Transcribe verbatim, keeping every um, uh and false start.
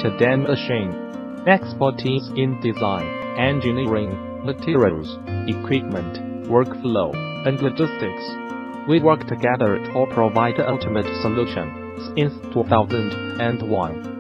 greater than machine. Expertise in design, engineering, materials, equipment, workflow, and logistics. We work together to provide the ultimate solution since two thousand one.